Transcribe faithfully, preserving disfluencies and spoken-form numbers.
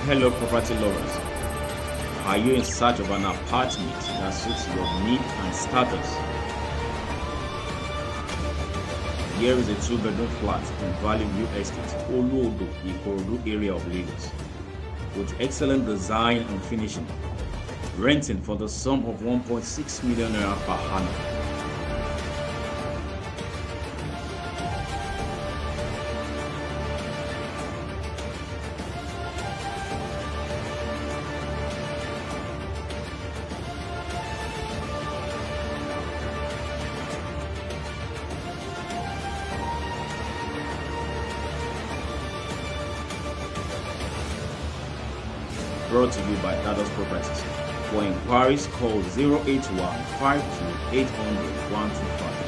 Hello property lovers, are you in search of an apartment that suits your needs and status? Here is a two-bedroom flat in Valley View Estate, Oluodo, Ikorodu area of Lagos, with excellent design and finishing, renting for the sum of one point six million naira per annum. Brought to you by Dados Properties. For inquiries, call zero eight one, five two eight zero zero, one two five.